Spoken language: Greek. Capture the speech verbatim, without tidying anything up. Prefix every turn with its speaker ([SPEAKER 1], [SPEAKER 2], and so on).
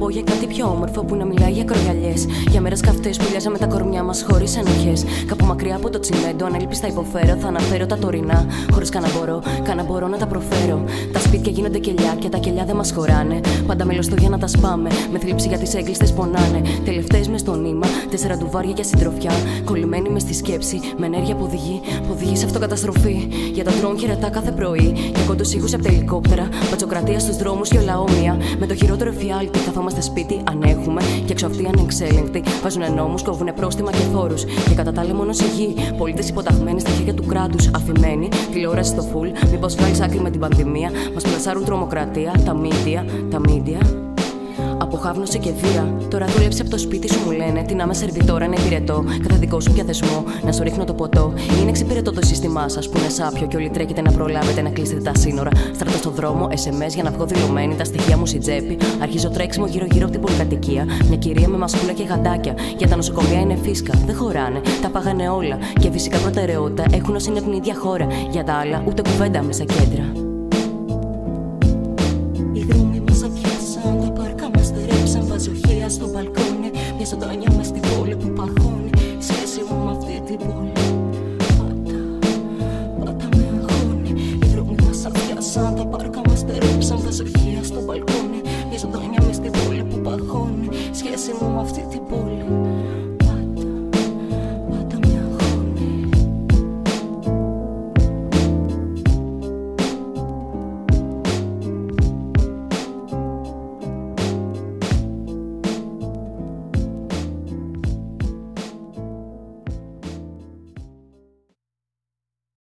[SPEAKER 1] πω για κάτι πιο όμορφο που να μιλάει για κρογιαλιές. Για μέρες καυτές που λιάζαμε τα κορμιά μας χωρίς ενοχές. Κάπου μακριά από το τσιμέντο, ανέλπιστα θα υποφέρω. Θα αναφέρω τα τωρινά, χωρίς κανένα μπορώ, κανένα μπορώ να τα προφέρω. Τα σπίτια γίνονται κελιά και τα κελιά δεν μας χωράνε. Πάντα μελωστό για να τα σπάμε. Με θλίψη για τις έγκλειστες πονάνε. Τελευταίες μες στο νήμα, τέσσερα ντουβάρια για συντροφιά. Κολλημένοι μες στη σκέψη, με ενέργεια που οδηγεί, που οδηγεί σε αυτοκαταστροφή. Για τα ντρόουν χαιρετά κάθε πρωί. Για κόντους ήχους από τα ελικόπτερα. Πατσοκρατία στους δρόμους και όλα όμοια. Με το χειρότερο εφιάλτη, καθόμαστε σπίτι, αν έχουμε. Και έξω αυτοί ανεξέλεγκτοι. Βάζουνε νόμους, κόβουνε πρόστιμα και φόρους. Και κατά τα άλλα μόνο σε γη. Πολίτες υποταγμένοι στα χέρια του κράτους. Αφημένοι, τηλεόραση στο φουλ. Μήπως βγάλεις άκρη με την πανδημία. Μας πλασάρουν τρομοκρατία, τα μίντια, τα μίντια. Αποχάβνωση και βία. Τώρα δούλεψε από το σπίτι σου, μου λένε. Τι να με σερβιτόρα είναι υπηρετό. Κατά δικό σου πια θεσμό, να σου ρίχνω το ποτό. Είναι εξυπηρετό το σύστημά σας που είναι σάπιο. Και όλοι τρέχετε να προλάβετε να κλείσετε τα σύνορα. Στρατό στο δρόμο, ες εμ ες για να βγω δηλωμένη. Τα στοιχεία μου στην τσέπη. Αρχίζω τρέξιμο γύρω-γύρω από την πολυκατοικία. Μια κυρία με μασκούλα και γαντάκια. Για τα νοσοκομεία είναι φίσκα. Δεν χωράνε, τα πάγανε όλα. Και φυσικά προτεραιότητα έχουν όσοι είναι από την ίδια χώρα. Για τα άλλα, ούτε κουβέντα με στα κέντρα.
[SPEAKER 2] Μαζοχεία στο μπαλκόνι, μια ζωντανιά μες στην πόλη που παγώνει. Σχέση μου με αυτή την πόλη πάντα, πάντα με αγχώνει. Οι δρόμοι μας αδειάσαν, τα πάρκα μας στερέψαν. Μαζοχεία στο μπαλκόνι, μια ζωντανιά μες στην πόλη που παγώνει. Σχέση μου με αυτή την